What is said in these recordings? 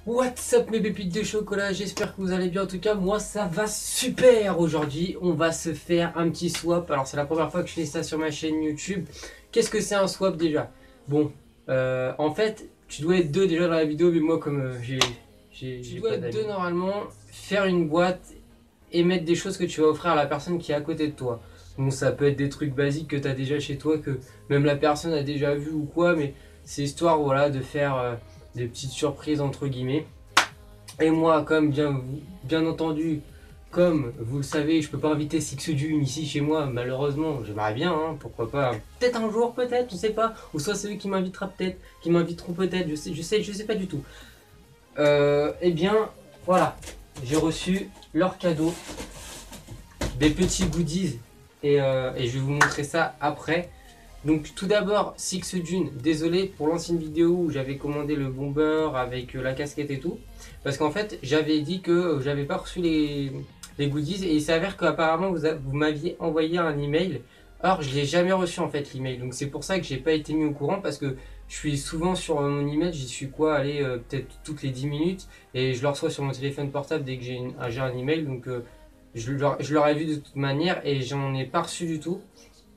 What's up mes pépites de chocolat, j'espère que vous allez bien. En tout cas moi ça va super. Aujourd'hui on va se faire un petit swap. Alors c'est la première fois que je fais ça sur ma chaîne YouTube. Qu'est-ce que c'est un swap déjà? Bon, en fait tu dois être deux déjà dans la vidéo, mais moi comme tu dois être deux normalement, faire une boîte et mettre des choses que tu vas offrir à la personne qui est à côté de toi. Bon, ça peut être des trucs basiques que tu as déjà chez toi, que même la personne a déjà vu ou quoi, mais c'est histoire voilà, de faire des petites surprises entre guillemets. Et moi, comme bien entendu, comme vous le savez, je peux pas inviter Sixudune ici chez moi, malheureusement. J'aimerais bien, hein, pourquoi pas. Peut-être un jour, peut-être, je sais pas. Ou soit c'est eux qui m'invitera peut-être, qui m'inviteront peut-être, je sais pas du tout. Eh bien, voilà, j'ai reçu leur cadeau, des petits goodies, et je vais vous montrer ça après. Donc tout d'abord, Sixudune, désolé pour l'ancienne vidéo où j'avais commandé le bomber avec la casquette et tout. Parce qu'en fait, j'avais dit que j'avais pas reçu les goodies et il s'avère qu'apparemment vous m'aviez envoyé un email. Or, je l'ai jamais reçu en fait l'email. Donc c'est pour ça que j'ai pas été mis au courant parce que je suis souvent sur mon email, j'y suis quoi, allez, peut-être toutes les 10 minutes et je le reçois sur mon téléphone portable dès que j'ai un email. Donc je l'aurais vu de toute manière et j'en ai pas reçu du tout.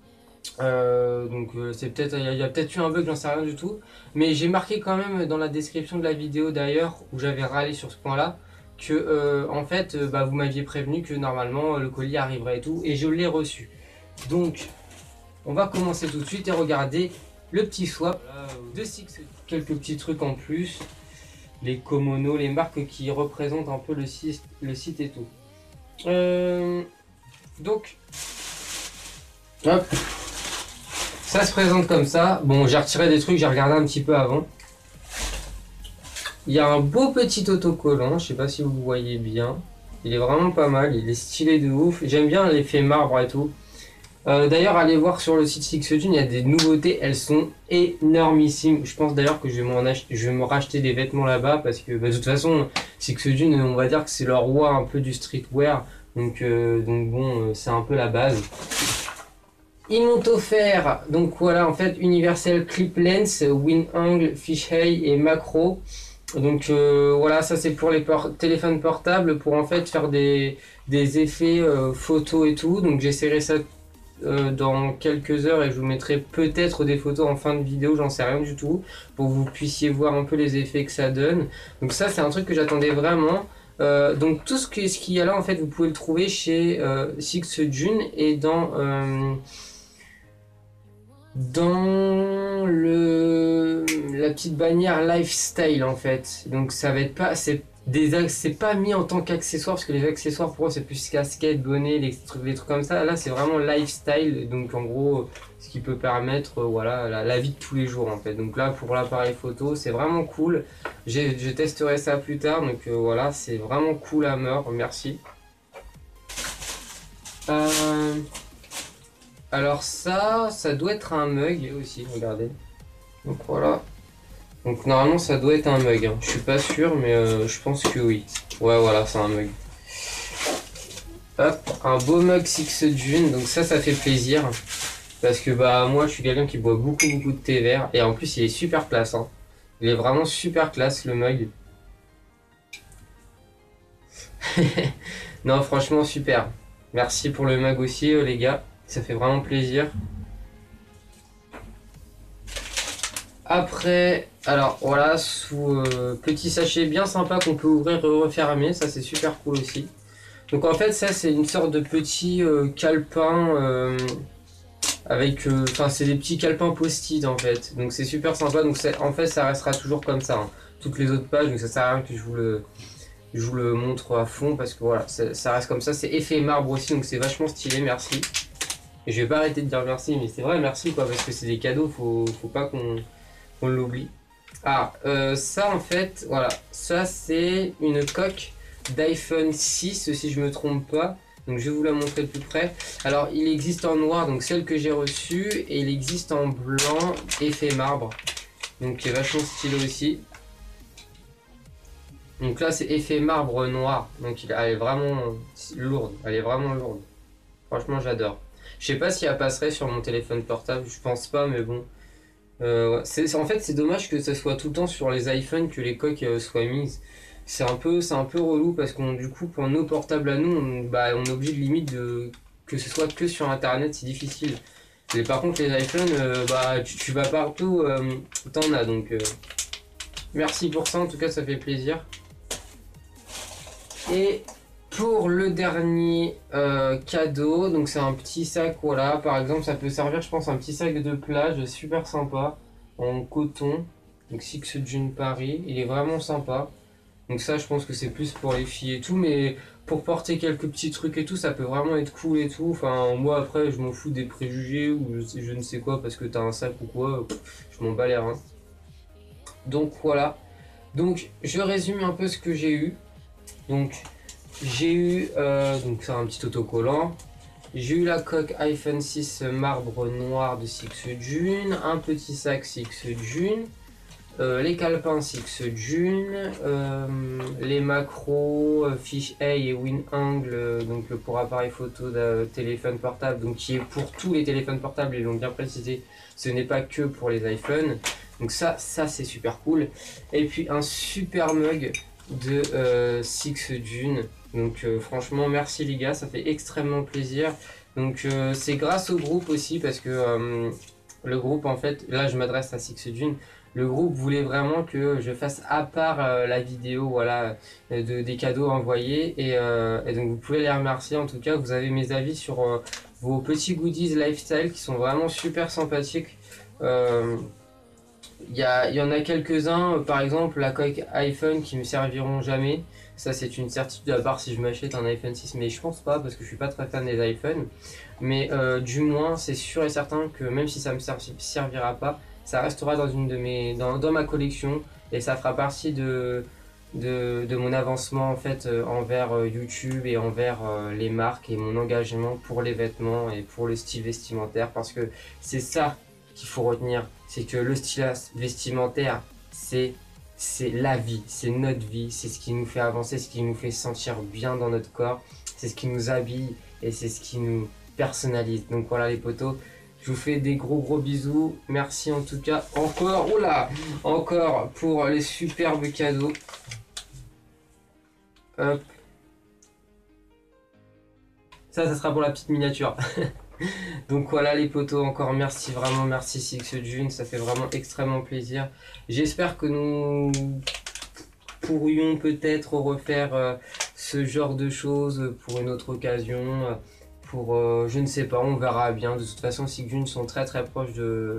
C'est peut-être, il y a peut-être eu un bug, j'en sais rien du tout, mais j'ai marqué quand même dans la description de la vidéo d'ailleurs où j'avais râlé sur ce point là que en fait vous m'aviez prévenu que normalement le colis arriverait et tout, et je l'ai reçu. Donc on va commencer tout de suite et regarder le petit swap de Six. Quelques petits trucs en plus, les Komono, les marques qui représentent un peu le site et tout. Donc hop, ça se présente comme ça. Bon, j'ai retiré des trucs, j'ai regardé un petit peu avant. Il y a un beau petit autocollant, je sais pas si vous voyez bien. Il est vraiment pas mal, il est stylé de ouf. J'aime bien l'effet marbre et tout. D'ailleurs, allez voir sur le site Sixudune, il y a des nouveautés, elles sont énormissimes. Je pense d'ailleurs que je vais me racheter des vêtements là-bas parce que de toute façon, Sixudune, on va dire que c'est le roi un peu du streetwear. Donc bon, c'est un peu la base. Ils m'ont offert, donc voilà, en fait, Universal Clip Lens, Win Angle, Fisheye et Macro. Donc voilà, ça c'est pour les téléphones portables, pour en fait faire des effets photos et tout. Donc j'essaierai ça dans quelques heures et je vous mettrai peut-être des photos en fin de vidéo, j'en sais rien du tout, pour que vous puissiez voir un peu les effets que ça donne. Donc ça c'est un truc que j'attendais vraiment. Donc tout ce qu'il y a là, en fait, vous pouvez le trouver chez Sixudune et dans la petite bannière lifestyle en fait. Donc ça va être pas, c'est pas mis en tant qu'accessoire parce que les accessoires pour eux c'est plus casquette, bonnet, les trucs comme ça. Là c'est vraiment lifestyle, donc en gros ce qui peut permettre voilà la vie de tous les jours en fait. Donc là pour l'appareil photo c'est vraiment cool. Je testerai ça plus tard, donc voilà, c'est vraiment cool à mort, merci. Alors ça doit être un mug aussi, regardez. Donc voilà. Donc normalement ça doit être un mug, hein. Je suis pas sûr mais je pense que oui. Ouais voilà, c'est un mug. Hop, un beau mug Sixudune, donc ça fait plaisir. Parce que moi je suis quelqu'un qui boit beaucoup de thé vert. Et en plus il est super classe, hein. Il est vraiment super classe le mug. Non franchement super. Merci pour le mug aussi les gars. Ça fait vraiment plaisir. Après, alors voilà, sous petit sachet bien sympa qu'on peut ouvrir et refermer, ça c'est super cool aussi. Donc en fait ça c'est une sorte de petit calepin avec, enfin c'est des petits calepins post-it en fait. Donc c'est super sympa, donc en fait ça restera toujours comme ça, hein. Toutes les autres pages, donc ça sert à rien que je vous le montre à fond parce que voilà, ça reste comme ça. C'est effet marbre aussi, donc c'est vachement stylé, merci. Et je vais pas arrêter de dire merci, mais c'est vrai, merci quoi, parce que c'est des cadeaux, faut pas qu'on l'oublie. Ah, ça en fait, voilà, ça c'est une coque d'iPhone 6 si je me trompe pas. Donc je vais vous la montrer de plus près. Alors il existe en noir, donc celle que j'ai reçue, et il existe en blanc, effet marbre. Donc qui est vachement stylé aussi. Donc là c'est effet marbre noir, donc elle est vraiment lourde, elle est vraiment lourde. Franchement j'adore. Je sais pas si elle passerait sur mon téléphone portable, je pense pas, mais bon. Ouais. En fait, c'est dommage que ça soit tout le temps sur les iPhones que les coques soient mises. C'est un peu relou parce qu'on du coup pour nos portables à nous, on est obligé de limite que ce soit que sur internet, c'est difficile. Mais par contre les iPhones, tu vas partout, t'en as donc merci pour ça, en tout cas ça fait plaisir. Et pour le dernier cadeau, donc c'est un petit sac, voilà, par exemple ça peut servir je pense un petit sac de plage super sympa en coton, donc Six June Paris, il est vraiment sympa. Donc ça je pense que c'est plus pour les filles et tout, mais pour porter quelques petits trucs et tout, ça peut vraiment être cool et tout. Enfin moi après je m'en fous des préjugés ou je ne sais quoi parce que t'as un sac ou quoi, je m'en bats les reins. Donc voilà, donc je résume un peu ce que j'ai eu. Donc j'ai eu donc c'est un petit autocollant. J'ai eu la coque iPhone 6 marbre noir de Six June, un petit sac Six June, les calepins Six June, les macros Fish A et WinAngle, donc pour appareil photo de téléphone portable, donc qui est pour tous les téléphones portables, ils l'ont bien précisé, ce n'est pas que pour les iPhones. Donc ça c'est super cool. Et puis un super mug de Six June. Donc franchement merci les gars, ça fait extrêmement plaisir. Donc c'est grâce au groupe aussi parce que le groupe en fait, là je m'adresse à Six June. Le groupe voulait vraiment que je fasse à part la vidéo voilà, des cadeaux envoyés et donc vous pouvez les remercier. En tout cas vous avez mes avis sur vos petits goodies lifestyle qui sont vraiment super sympathiques. Il y en a quelques-uns, par exemple la coque iPhone qui me serviront jamais. Ça c'est une certitude à part si je m'achète un iPhone 6, mais je pense pas parce que je suis pas très fan des iPhones. Mais du moins c'est sûr et certain que même si ça me servira pas, ça restera dans ma collection et ça fera partie de mon avancement en fait envers YouTube et envers les marques et mon engagement pour les vêtements et pour le style vestimentaire parce que c'est ça qu'il faut retenir, c'est que le style vestimentaire, c'est la vie, c'est notre vie, c'est ce qui nous fait avancer, ce qui nous fait sentir bien dans notre corps, c'est ce qui nous habille et c'est ce qui nous personnalise. Donc voilà les potos, je vous fais des gros bisous, merci en tout cas encore pour les superbes cadeaux. Hop. Ça sera pour la petite miniature. Donc voilà les potos, encore merci, vraiment merci Six June, ça fait vraiment extrêmement plaisir. J'espère que nous pourrions peut-être refaire ce genre de choses pour une autre occasion, pour je ne sais pas, on verra bien. De toute façon Six June sont très proches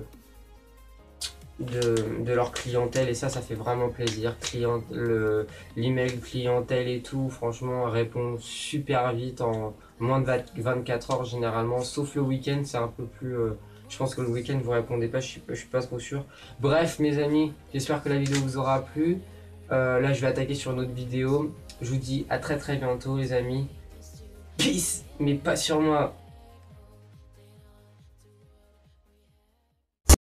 de leur clientèle et ça fait vraiment plaisir. L'email clientèle et tout, franchement répond super vite en moins de 24 heures généralement, sauf le week-end c'est un peu plus je pense que le week-end vous répondez pas, je suis pas trop sûr. Bref mes amis, j'espère que la vidéo vous aura plu. Là je vais attaquer sur une autre vidéo, je vous dis à très bientôt les amis, peace, mais pas sur moi.